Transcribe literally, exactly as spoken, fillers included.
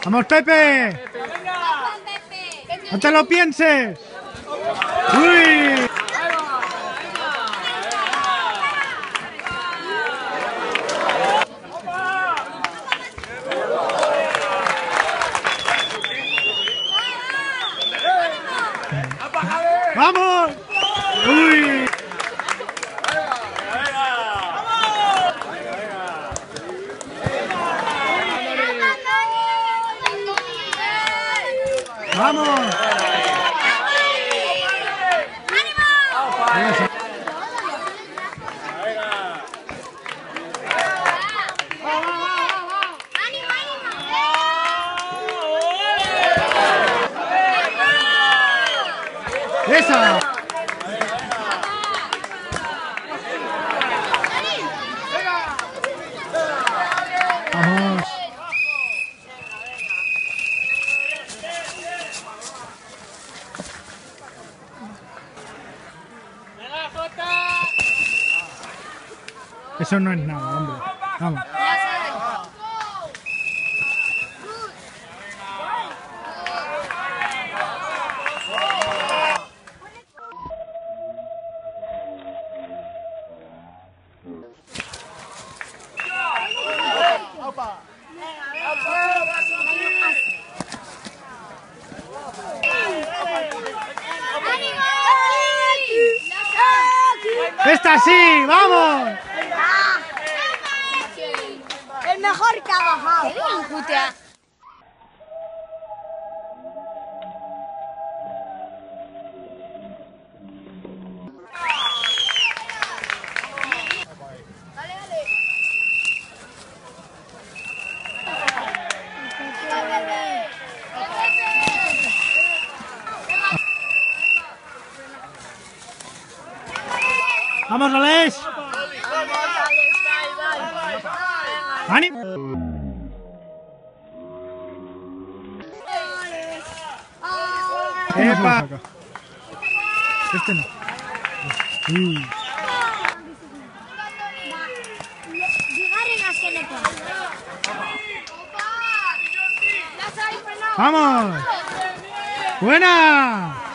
¡Vamos, Pepe! ¡No te lo pienses! ¡Uy! ¡Vamos! ¡Uy! ¡Vamos! ¡Esa! ¡Vamos! Eso no es nada, hombre. Vamos. ¡Esta sí! ¡Vamos! El mejor que ha bajado. ¡Vamos, Alex! ¡Ánimo! ¡Epa! Este no. Uy. ¡Vamos! ¡Buena!